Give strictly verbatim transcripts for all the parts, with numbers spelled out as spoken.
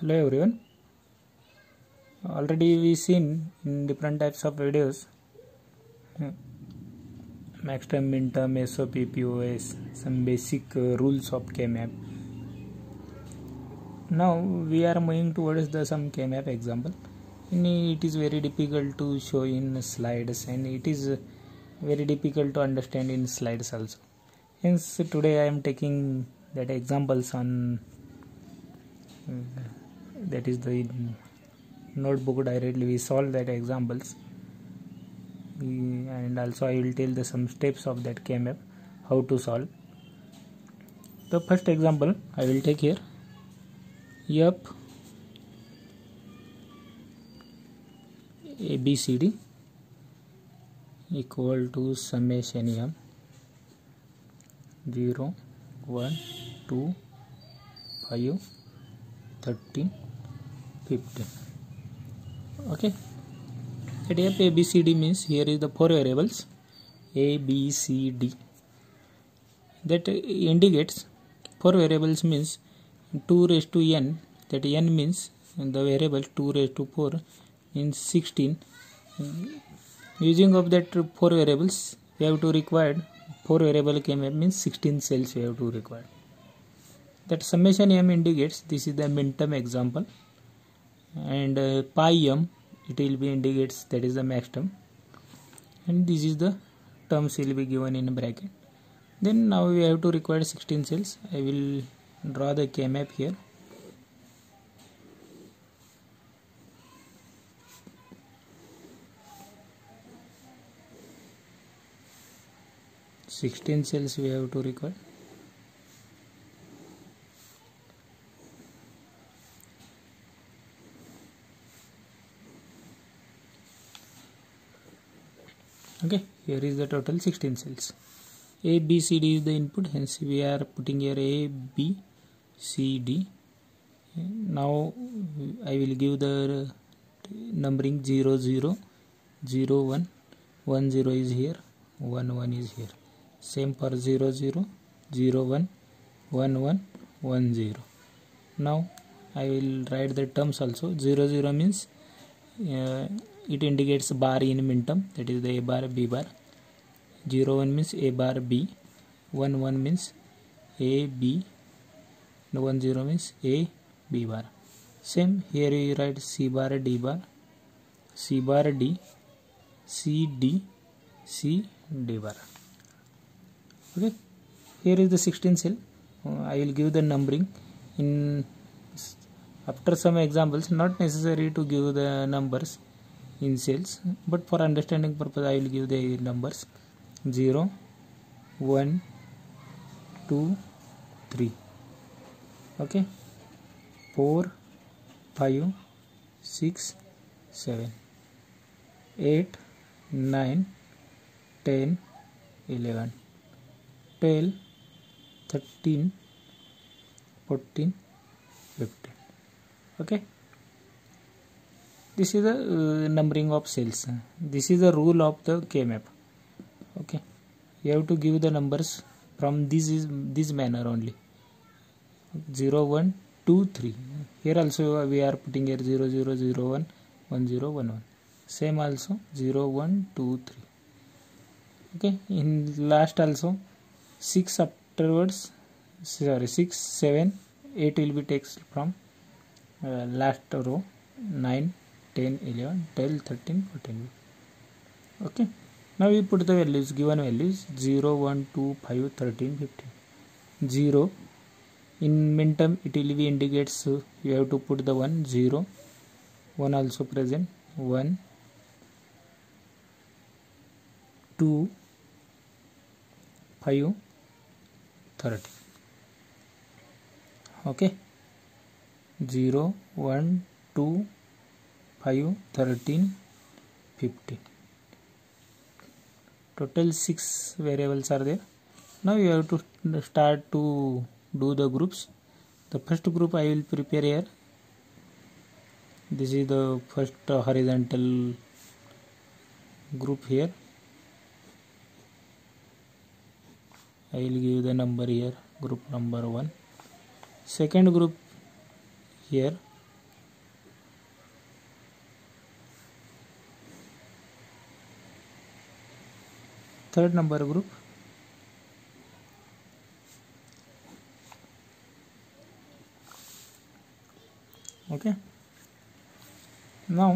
Hello everyone. Already we seen in different types of videos max term, min term, S O P, P O S, some basic uh, rules of K-map. Now we are moving towards the some K-map example. And it is very difficult to show in slides, and it is uh, very difficult to understand in slides also. Hence today I am taking that examples on uh, that is the notebook. Directly we solve that examples, we, and also I will tell the some steps of that K-map how to solve. The first example I will take here. F A B C D equal to summation M zero, one, two, five, thirteen, fifteen. Okay, at F A B C D means here is the four variables A B C D. That indicates four variables means two raised to n, that n means the variable two raised to four means sixteen. Using of that four variables we have to require four variable K-map means sixteen cells we have to require. That summation M indicates this is the min term example, and uh, pi m it will be indicates that is the max term, and this is the terms will be given in a bracket. Then now we have to require sixteen cells. I will draw the K-map here. sixteen cells we have to require. Okay, here is the total sixteen cells. A, B, C, D is the input, hence we are putting here A, B, C, D. Now I will give the numbering zero, zero, zero, one, one, zero is here, one, one is here. Same for zero, zero, zero, one, one, one, one, zero. Now I will write the terms also. zero, zero means uh, it indicates bar in min term, that is the A bar, B bar. zero, one means A bar, B. one, one means A, B. one, zero means A, B bar. Same here you write C bar, D bar, C bar, D, C, D, C, D bar. Okay, here is the sixteen cell. uh, I will give the numbering in after some examples. Not necessary to give the numbers in cells, but for understanding purpose I will give the numbers zero, one, two, three. Okay, four, five, six, seven, eight, nine, ten, eleven, twelve, thirteen, fourteen, fifteen. Okay, this is the uh, numbering of cells. This is the rule of the K-map. Okay, you have to give the numbers from this is this manner only. zero, one, two, three. Here also we are putting here zero, zero, zero, one, one, zero, one, one. Same also zero, one, two, three. Okay, in last also six afterwards, sorry, six, seven, eight will be taken from uh, last row, nine, ten, eleven, twelve, thirteen, fourteen. Okay, now we put the values, given values zero, one, two, five, thirteen, fifteen. zero in min term it will be indicates, so you have to put the one, zero, one also present, one, two, five, thirty. Okay, zero, one, two, five, thirteen, fifteen. Total six variables are there. Now you have to start to do the groups. The first group I will prepare here. This is the first uh, horizontal group here. I will give the number here, group number one. Second group here third number group. Okay, now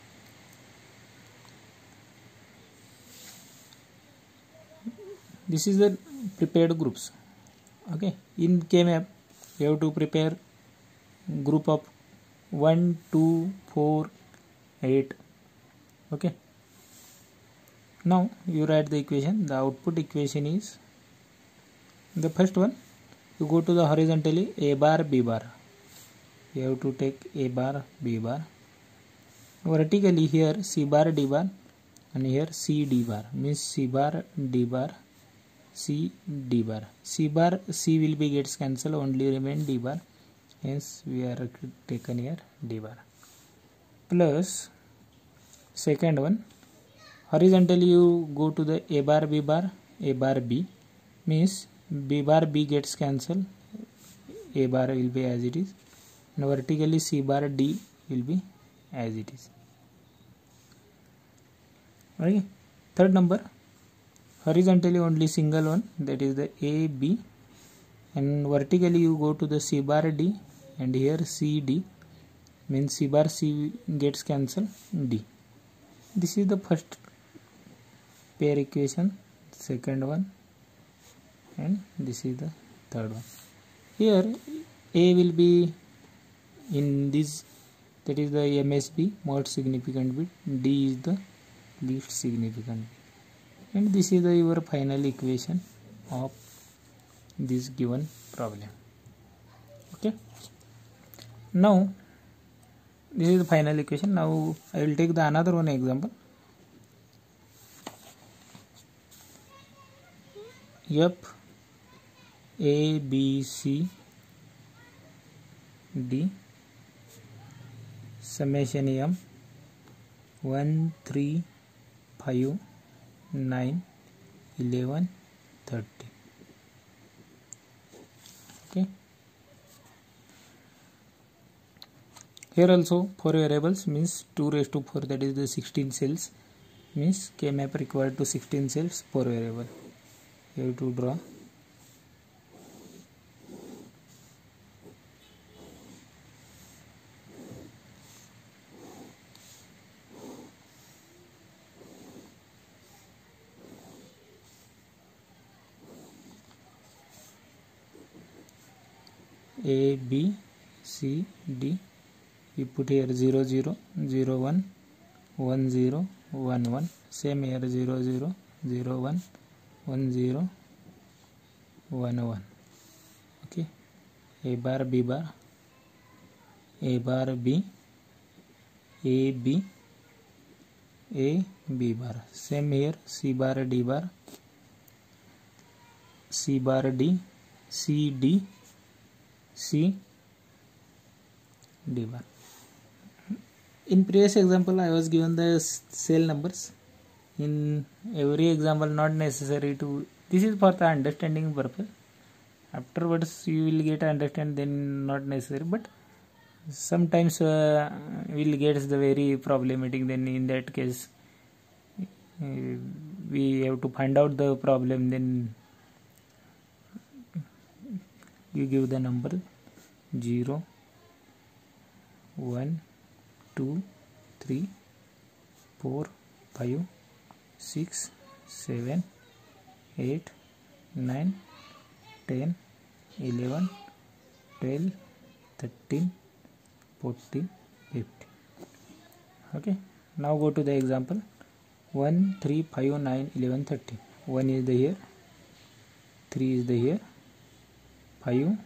this is the prepared groups. Okay, in K map you have to prepare group of one, two, four, eight. Okay, now you write the equation. The output equation is the first one. You go to the horizontally A bar B bar. You have to take A bar B bar. Vertically here C bar D bar, and here C D bar, means C bar D bar C D bar. C bar C will be gets cancelled, only remain D bar, hence we are taken here D bar. Plus second one, horizontally you go to the A bar B bar A bar B, means B bar B gets cancelled, A bar will be as it is, and vertically C bar D will be as it is. Okay, third number, horizontally only single one, that is the A B, and vertically you go to the C bar D, and here C D, means C bar C gets cancelled, D. This is the first pair equation, second one, and this is the third one. Here A will be in this, that is the M S B, most significant bit, D is the least significant bit, and this is the your final equation of this given problem. Okay, now this is the final equation. Now I will take the another one example. F A B C D summation M one, three, five, nine, eleven, thirty. Okay, here also four variables, means two raised to four, that is the sixteen cells, means K map required to sixteen cells, four variable. You have to draw. A, B, C, D. We put here zero, zero, zero, one, one, zero, one, one. Same here zero, zero, zero, one, one, zero, one, one. Okay. A bar, B bar, A bar, B, A, B, A, B bar. Same here C bar, D bar, C bar, D, C, D, C, D bar. In previous example I was given the cell numbers. In every example not necessary to, this is for the understanding purpose. Afterwards you will get understand, then not necessary, but sometimes uh, will get the very problematic, then in that case uh, we have to find out the problem, then you give the number zero, one, two, three, four, five, six, seven, eight, nine, ten, eleven, twelve, thirteen, fourteen, fifteen. Okay, now go to the example. one, three, five, nine, eleven, thirteen. one is the here, three is the here, five,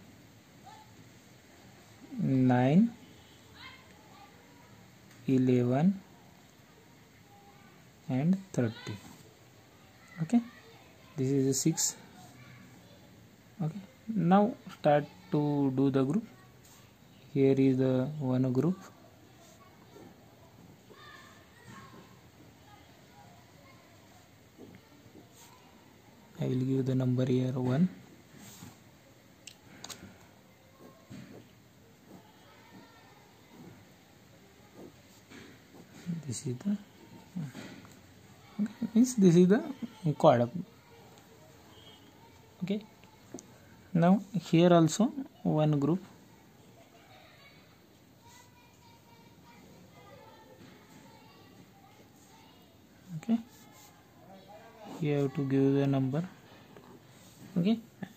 nine, eleven and thirty. Okay, this is the six. Okay, now start to do the group. Here is the one group. I will give the number here one. This is the Okay, means this is the quad. Okay, now here also one group. Okay, you have to give the number. Okay,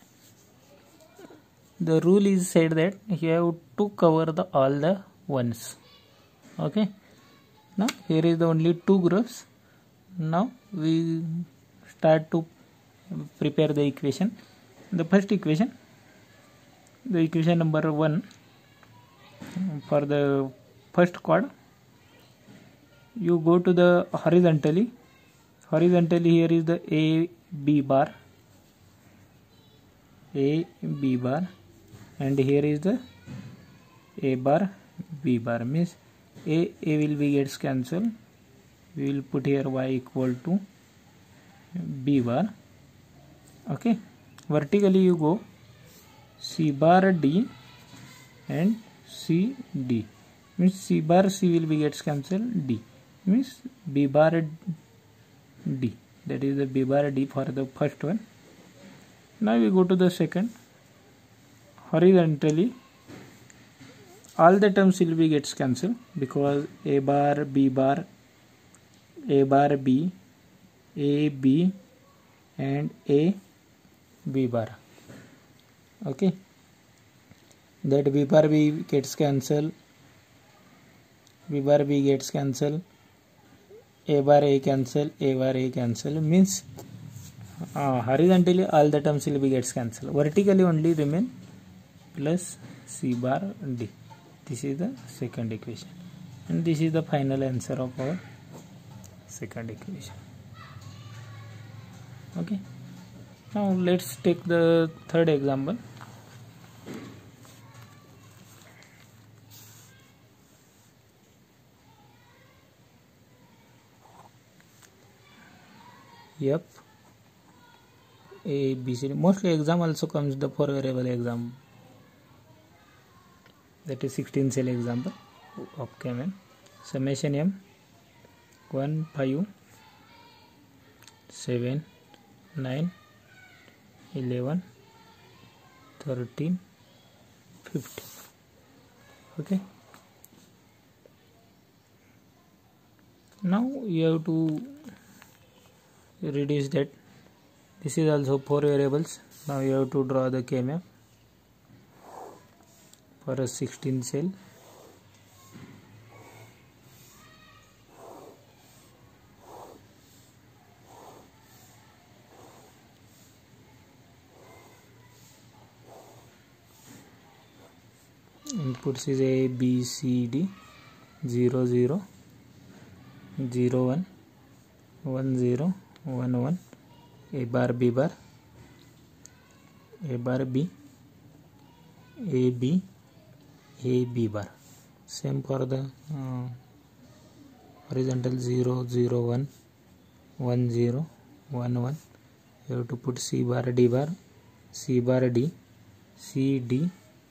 the rule is said that you have to cover the all the ones. Okay, now here is the only two groups. Now we start to prepare the equation. The first equation, the equation number one for the first quad, you go to the horizontally. Horizontally here is the A B bar, A B bar, and here is the A bar B bar. Means A A will be gets cancelled. We will put here y equal to B bar. Okay, vertically you go C bar D and C D. Means C bar C will be gets cancelled. D means B bar D. That is the B bar D for the first one. Now we go to the second. Horizontally all the terms will be gets cancelled because A bar B bar, A bar B, A B and A B bar. Okay, that B bar B gets cancelled, B bar B gets cancelled, A bar A cancel, A bar A cancel. Means uh, horizontally all the terms will be gets cancelled. Vertically only remain plus C bar D. This is the second equation, and this is the final answer of our second equation. Okay, now let's take the third example. Yep, A B C D. Mostly exam also comes the four variable exam. That is sixteen cell example of K M N. Summation M one, five, seven, nine, eleven, thirteen, fifteen. Okay, now you have to reduce that. This is also four variables. Now you have to draw the K M F for a sixteen cell. Inputs is A B C D, zero zero, zero one, one zero, one one, A bar B bar, A bar B, A B, A B bar. Same for the uh, horizontal zero zero one, one zero, one one. You have to put C bar D bar, C bar D, C D,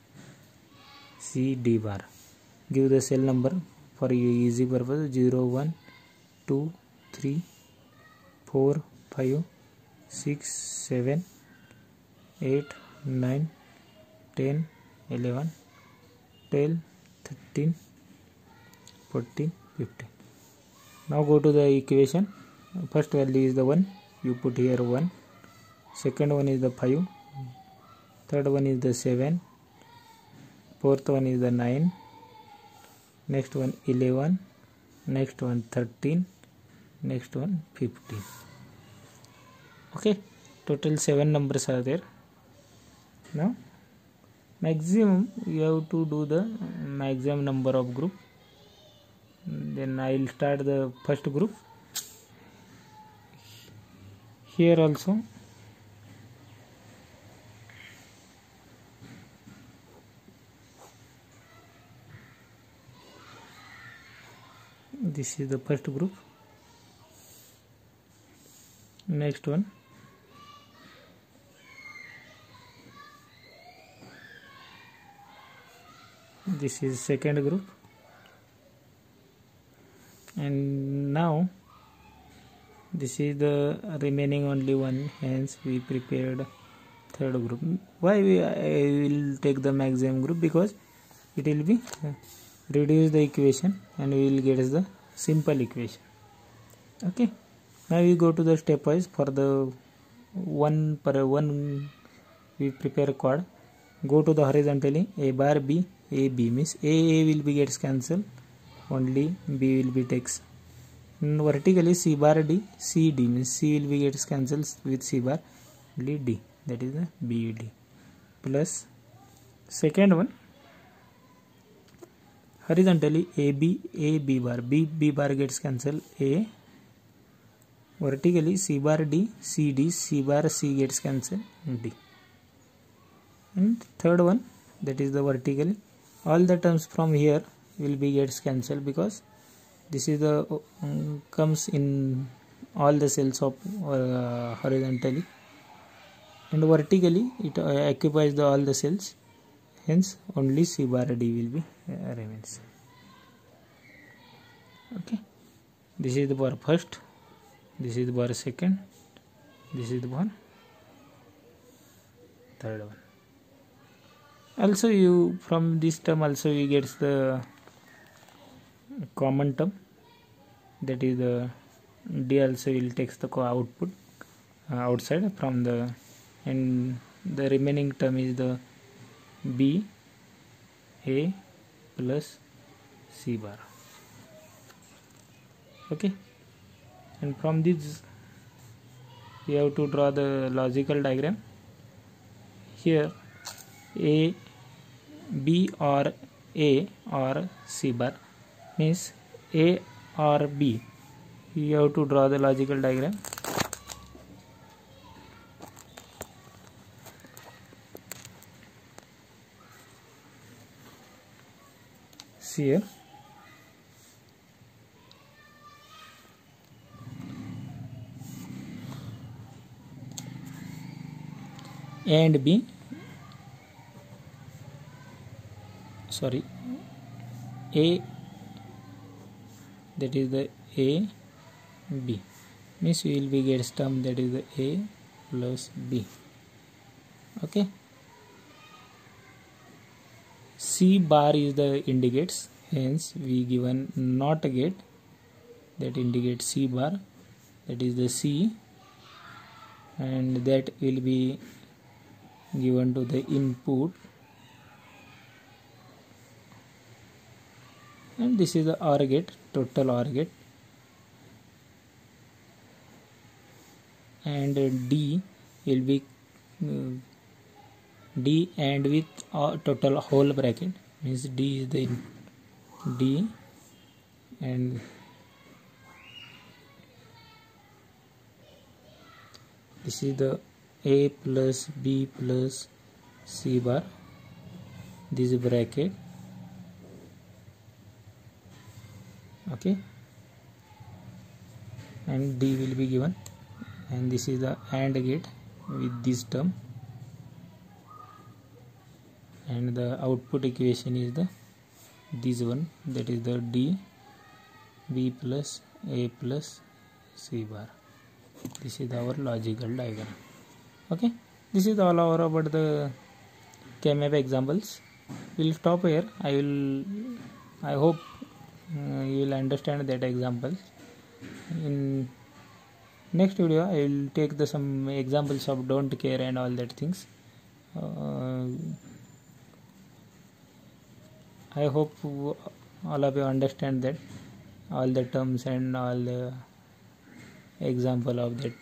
C D bar. Give the cell number for easy purpose: zero one, two, three, four, five, six, seven, eight, nine, ten, eleven, twelve, thirteen, fourteen, fifteen. Now go to the equation. First value is the one. You put here one. Second one is the five. Third one is the seven. Fourth one is the nine. Next one eleven. Next one thirteen. Next one fifteen. Okay, total seven numbers are there. Now maximum you have to do the maximum number of group. Then I will start the first group. Here also this is the first group. Next one, this is second group, and now This is the remaining only one, hence we prepared third group. Why we I will take the maximum group? Because it will be uh, reduce the equation and we will get the simple equation. Okay, now we go to the stepwise. For the one per one we prepare quad. Go to the horizontally, a bar b, a b means a a will be gets cancelled, only b will be takes. And vertically c bar d, c d means c will be gets cancelled with c bar, only d, that is the b d. Plus second one, horizontally a b, a b bar, b b bar gets cancelled, a, vertically c bar d, c d, c bar c gets cancelled, d. And third one, that is the vertically, all the terms from here will be gets cancelled because this is the um, comes in all the cells of uh, horizontally, and vertically it uh, occupies the all the cells, hence only c bar d will be uh, remains. Okay, this is the bar first, this is the bar second, this is the bar third one. Also you from this term also you get the common term, that is the d also will takes the output uh, outside from the, and the remaining term is the b a plus c bar. Okay, and from this we have to draw the logical diagram. Here a, b or a or c bar means a or b, you have to draw the logical diagram. See here, a and b, sorry, a, that is the a b means we will be get term that is the a plus b. Okay, c bar is the indicates, hence we given not get, that indicates c bar, that is the c, and that will be given to the input, and this is the OR gate, total OR gate, and D will be uh, D and with uh, total whole bracket means D is the input, D, and this is the A plus B plus C bar, this bracket. Okay, and D will be given, and this is the AND gate with this term, and the output equation is the this one, that is the D, B plus A plus C bar. This is our logical diagram. Okay, this is all over about the K M A P examples. We'll stop here. I will I hope uh, you will understand that example. In next video I will take the some examples of don't care and all that things. uh, I hope all of you understand that all the terms and all the example of that.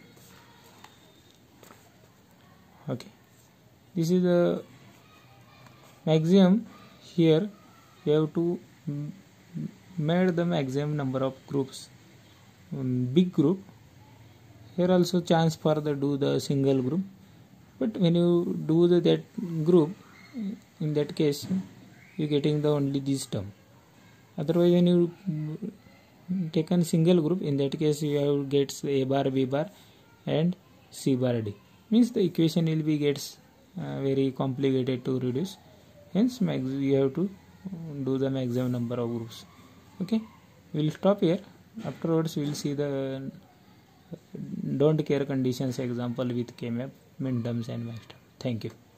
Okay, this is the maximum. Here you have to made the maximum number of groups, um, big group. Here also chance for the do the single group, but when you do the that group, in that case you getting the only this term. Otherwise when you taken single group, in that case you have gets A bar, B bar and C bar D, means the equation will be gets uh, very complicated to reduce, hence max you have to do the maximum number of groups. Okay, we'll stop here. Afterwards we'll see the don't care conditions example with K-map, min terms and max term. Thank you.